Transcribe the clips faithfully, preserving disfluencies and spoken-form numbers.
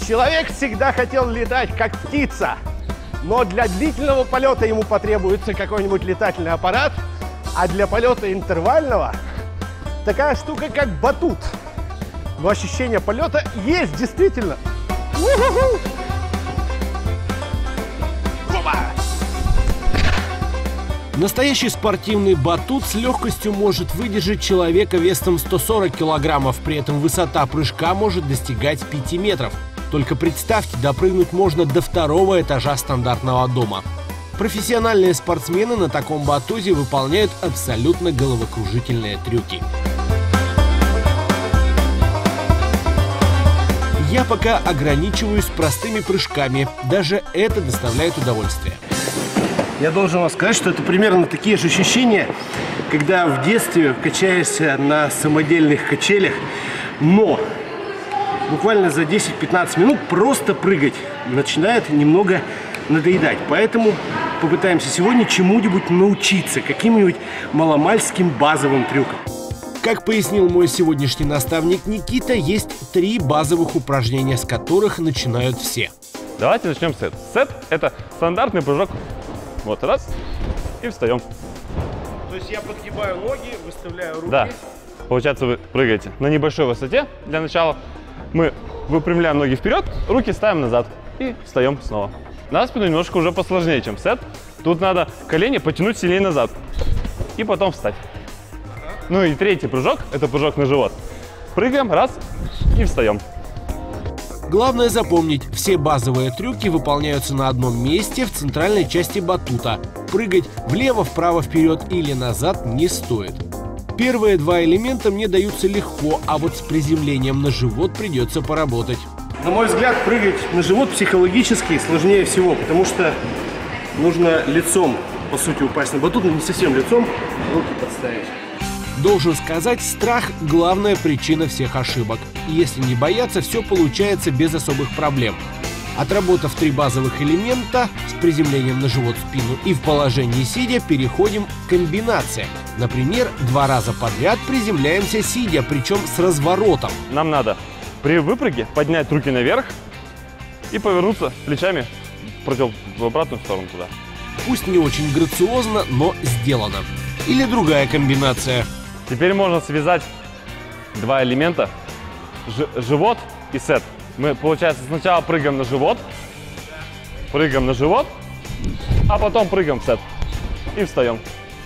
Человек всегда хотел летать как птица, но для длительного полета ему потребуется какой-нибудь летательный аппарат, а для полета интервального такая штука, как батут. Но ощущение полета есть действительно. Настоящий спортивный батут с легкостью может выдержать человека весом сто сорок килограммов, при этом высота прыжка может достигать пяти метров. Только представьте, допрыгнуть можно до второго этажа стандартного дома. Профессиональные спортсмены на таком батуте выполняют абсолютно головокружительные трюки. Я пока ограничиваюсь простыми прыжками, даже это доставляет удовольствие. Я должен вам сказать, что это примерно такие же ощущения, когда в детстве качаешься на самодельных качелях, но буквально за десять-пятнадцать минут просто прыгать начинает немного надоедать. Поэтому попытаемся сегодня чему-нибудь научиться, каким-нибудь маломальским базовым трюкам. Как пояснил мой сегодняшний наставник Никита, есть три базовых упражнения, с которых начинают все. Давайте начнем с сет. Сет – это стандартный прыжок. Вот, раз, и встаем. То есть я подгибаю ноги, выставляю руки. Да. Получается, вы прыгаете на небольшой высоте. Для начала мы выпрямляем ноги вперед, руки ставим назад и встаем снова. На спину немножко уже посложнее, чем сет. Тут надо колени потянуть сильнее назад и потом встать. Ну и третий прыжок – это прыжок на живот. Прыгаем, раз, и встаем. Главное запомнить, все базовые трюки выполняются на одном месте в центральной части батута. Прыгать влево, вправо, вперед или назад не стоит. Первые два элемента мне даются легко, а вот с приземлением на живот придется поработать. На мой взгляд, прыгать на живот психологически сложнее всего, потому что нужно лицом, по сути, упасть на батут, но не совсем лицом, руки подставить. Должен сказать, страх – главная причина всех ошибок. И если не бояться, все получается без особых проблем. Отработав три базовых элемента с приземлением на живот, спину и в положении сидя, переходим к комбинациям. Например, два раза подряд приземляемся сидя, причем с разворотом. Нам надо при выпрыге поднять руки наверх и повернуться плечами в, против... в обратную сторону туда. Пусть не очень грациозно, но сделано. Или другая комбинация. Теперь можно связать два элемента, живот и сет. Мы, получается, сначала прыгаем на живот, прыгаем на живот, а потом прыгаем в сет и встаем.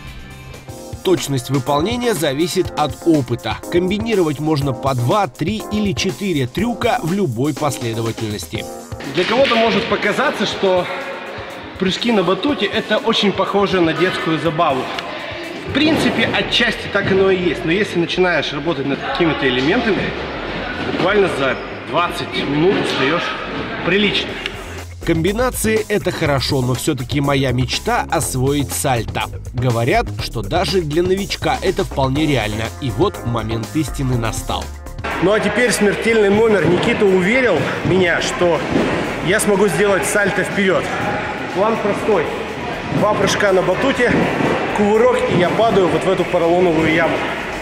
Точность выполнения зависит от опыта. Комбинировать можно по два, три или четыре трюка в любой последовательности. Для кого-то может показаться, что прыжки на батуте – это очень похоже на детскую забаву. В принципе, отчасти так оно и есть. Но если начинаешь работать над какими-то элементами, буквально за двадцать минут устаешь прилично. Комбинации – это хорошо, но все-таки моя мечта – освоить сальто. Говорят, что даже для новичка это вполне реально. И вот момент истины настал. Ну а теперь смертельный номер. Никита уверил меня, что я смогу сделать сальто вперед. План простой. Два прыжка на батуте, кувырок, и я падаю вот в эту поролоновую яму.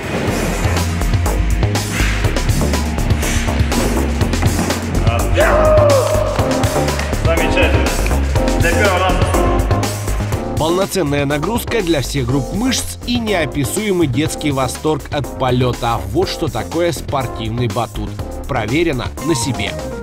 Замечательно. Для первого раза. Полноценная нагрузка для всех групп мышц и неописуемый детский восторг от полета. Вот что такое спортивный батут. Проверено на себе.